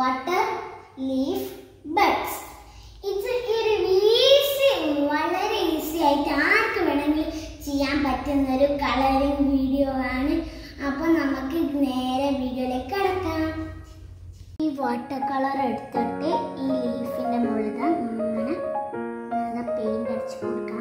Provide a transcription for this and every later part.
water leaf buds. ഇത് ഒരു easy, വളരെ ഈസി ആയിട്ട് ആർക്ക് വേണമെങ്കിലും ചെയ്യാൻ പറ്റുന്ന ഒരു കളറിംഗ് വീഡിയോ ആണ്. അപ്പോൾ നമുക്ക് നേരെ വീഡിയോയിലേക്ക് കടക്കാം. ഈ വാട്ടർ കളർ എടുത്തിട്ട് ഈ ലീഫിന്റെ മുകളിൽ ഇങ്ങനെ പെയിന്റ് അടിച്ചു കൊടുക്കാം.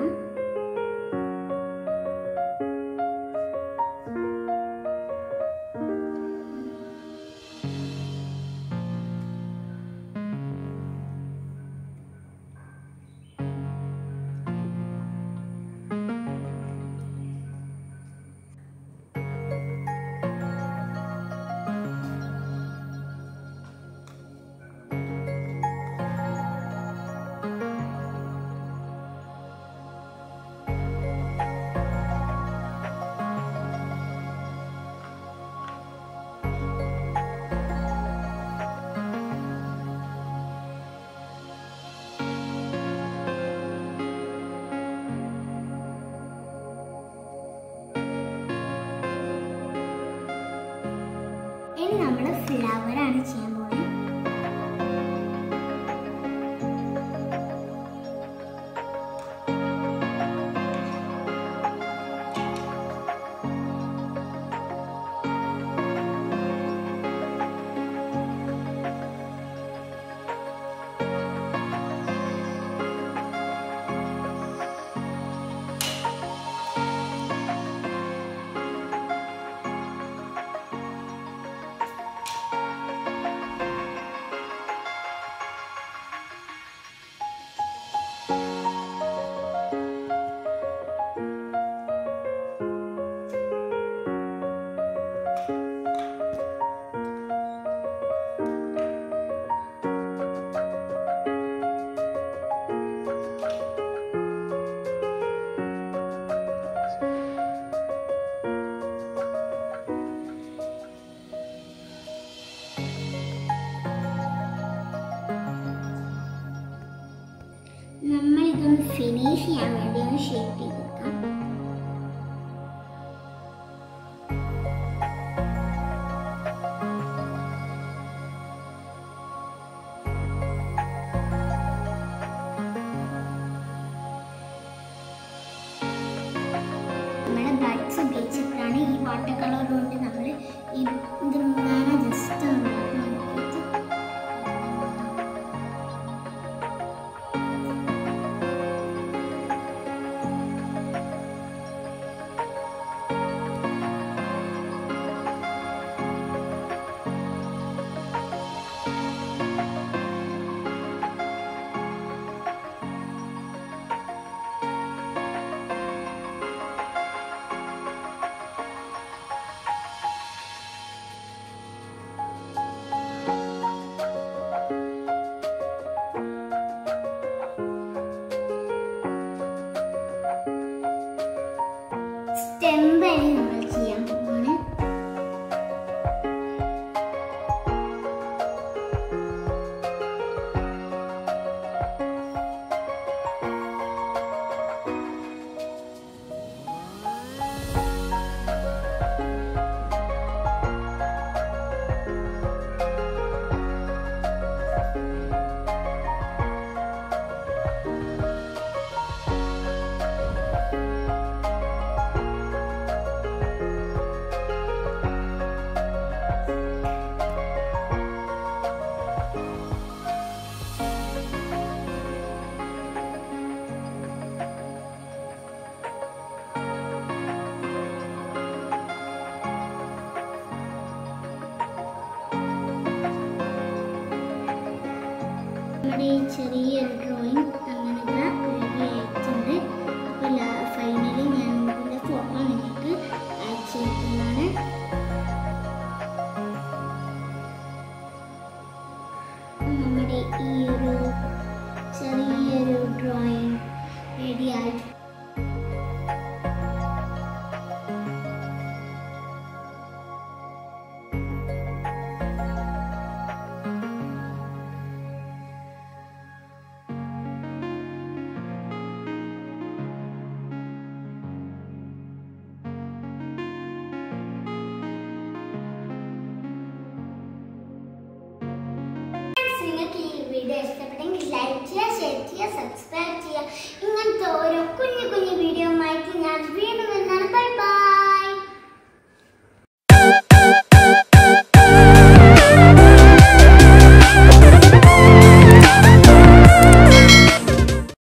ഇനി നമ്മൾ ഫ്ലവർ ആണ് ചെയ്യാൻ പോകുന്നത്. നമ്മൾ ഇതൊന്ന് ഫിനിഷ് ചെയ്യാൻ വേണ്ടി ഒന്ന് ഷേപ്പ് ചെയ്തെടുക്കാം. നമ്മുടെ ബഡ്സ് ഉപയോഗിച്ചിട്ടാണ് ഈ വാട്ടർ കളർ കൊണ്ട് നമ്മൾ ഇതിങ്ങനെ ജസ്റ്റ് ഒന്ന് നോക്കിയിട്ട് സ്റ്റെമ്പാണ് നമ്മൾ ചെയ്യാൻ പോകുന്നത്. നമ്മുടെ ഈ ചെറിയൊരു ഡ്രോയിങ് അങ്ങനെ റെഡി ആയിട്ടുണ്ട്. അപ്പോൾ ഫൈനലി ഞാൻ ഇതിൻ്റെ ഫോട്ടോ നിങ്ങൾക്ക് അയച്ചു തരുന്നതാണ്. നമ്മുടെ ഈ ഒരു ചെറിയൊരു ഡ്രോയിങ് റെഡി ആയിട്ട് വിചാരിച്ച്